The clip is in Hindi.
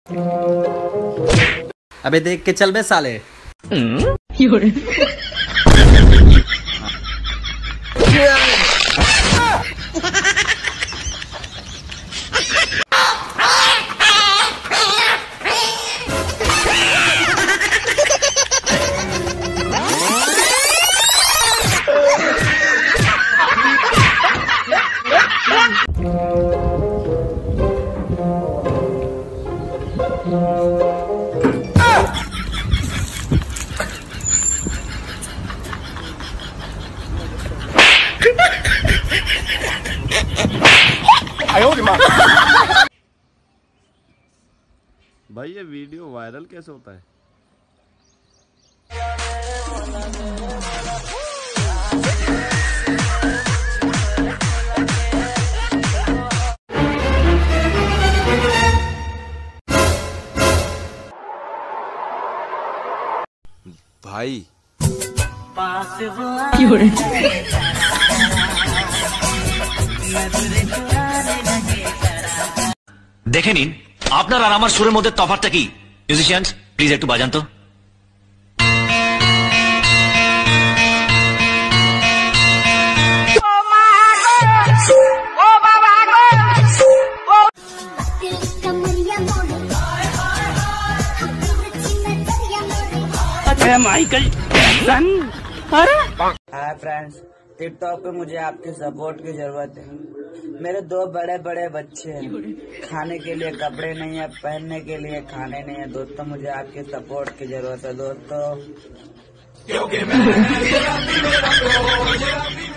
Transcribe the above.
अबे देख के चल बे साले। भाई ये वीडियो वायरल कैसे होता है? भाई দেখে নিন আপনার আর আমার সুরের মধ্যে তফাৎটা কি। মিউজিশিয়ানস প্লিজ একটু বাজান তো। Michael Jackson. Hi friends, TikTok पे मुझे आपके सपोर्ट की जरूरत है। मेरे दो बड़े बड़े बच्चे हैं, खाने के लिए कपड़े नहीं है, पहनने के लिए खाने नहीं है। दोस्तों मुझे आपके सपोर्ट की जरूरत है दोस्तों।